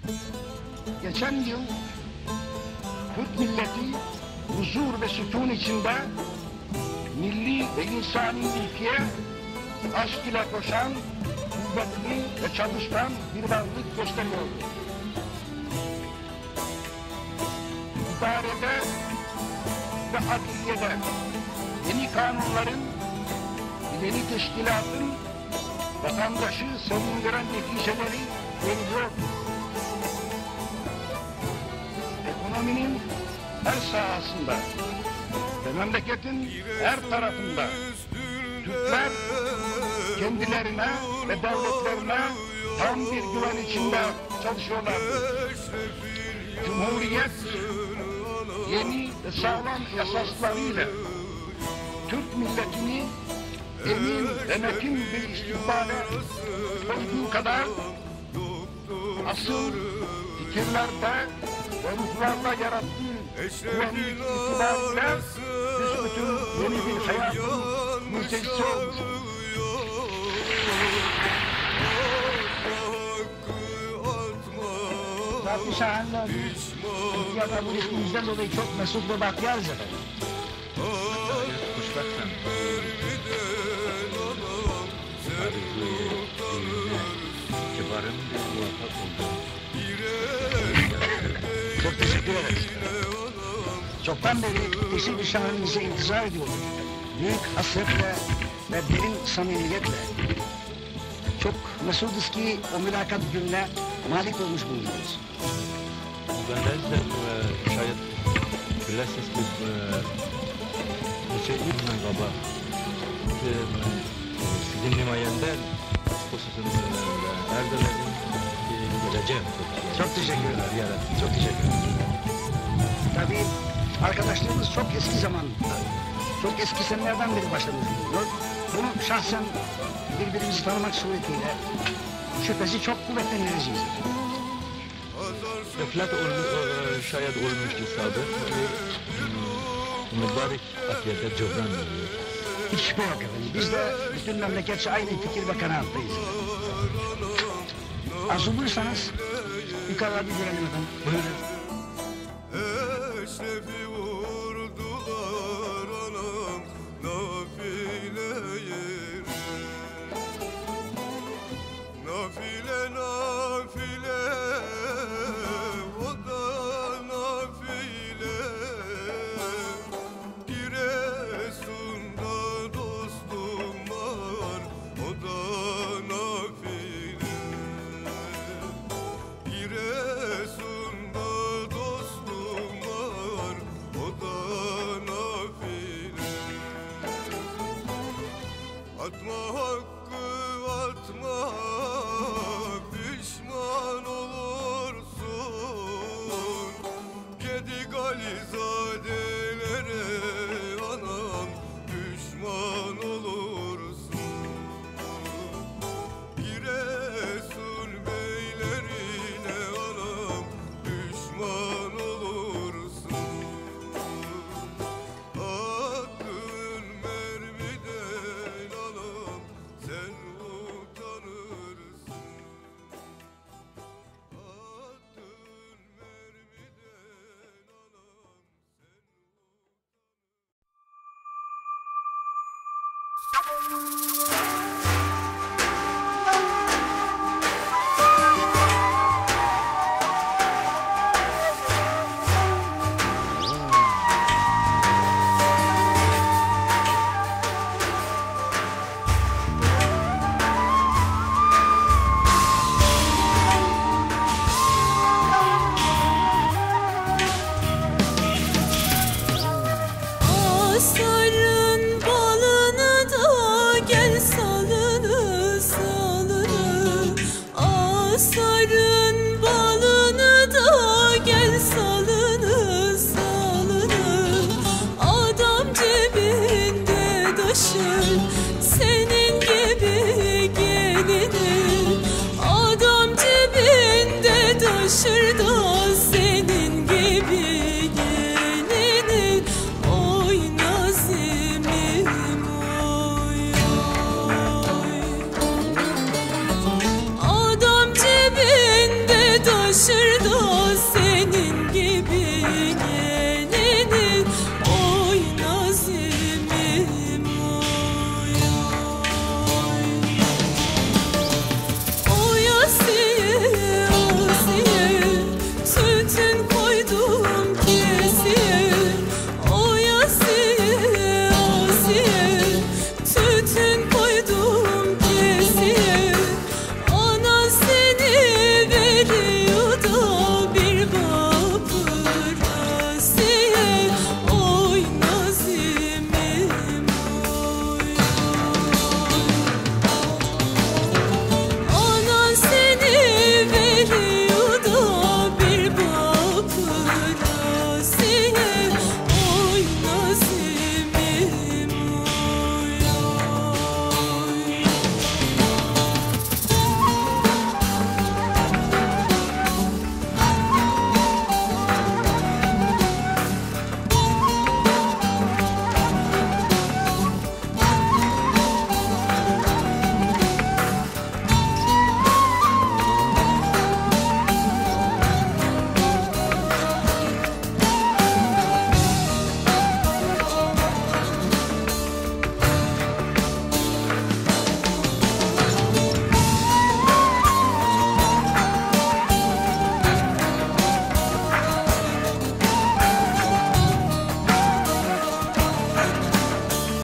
Geçen yıl Türk milleti huzur ve sükun içinde milli ve insani ilkiye aşk ile koşan, kuvvetli ve çalışkan bir varlık gösteriyordu. İdarede ve adliyede yeni kanunların, yeni teşkilatın vatandaşı sevindiren neticeleri görülüyor. Ekonominin her sahasında ve memleketin her tarafında Türkler kendilerine ve devletlerine tam bir güven içinde çalışıyorlardı. Cumhuriyet yeni ve sağlam esaslarıyla Türk milletini emin ve metin bir istikbale koyduğu kadar asıl fikirlerde ve ruhlarla yarattığı güvenlik itibariyle büsbütün yeni bir hayatın müjdecisi olmuştur. Zat-ı Şahan'la Türkiye'de bu ritmimizden dolayı çok mesut ve bahtiyarız efendim. Kuşlaktan kibarın bir muvaffak oldu. Çok teşekkür ederiz. Çoktan beri eşi bir şahanınıza intizar ediyorduk. Büyük hasretle ve derin samimiyetle. Çok mesuduz ki o mülakat gününe malik olmuş bulunuyoruz. Ben de şayet bilirsiniz ki ilk baba sizin himayende hususunda Erdoğan'ın geleceğim. Çok teşekkür ederim. Çok teşekkür ederim. Tabii arkadaşlarımız çok eski zaman, çok eski senelerden beri başlamış bulunuyor. Bunu şahsen birbirimizi tanımak suretiyle şüphesi çok kuvvetlendireceğiz. Eflat şayet olmuştu sadı. Mübarek akiyete cöbran oluyor. Hiç şüphe yok efendim. Biz de bütün memleketçe aynı fikir ve kanaattayız. Arzu buyursanız yukarıda bir görelim efendim. Buyurun. Eşrefi vurdular anam nafile yeri. Nafile nafile o da nafile. Giresun'da dostum var o da nafile. Giresun'da dostum var o da nafile. Atma hakkı atma pişman olursun. Gedik Alizadelere anam düşman olursun. Giresun beylerine anam düşman olursun. Attın mermiden anam sen utanırsın. Attın mermiden anam Sarın balını da gel salını salını. Sarın